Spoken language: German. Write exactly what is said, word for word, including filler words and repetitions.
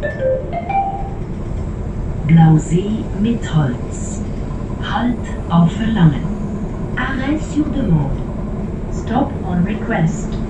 Blausee-Mitholz. Halt auf Verlangen. Arrêt sur demande. Stop on request.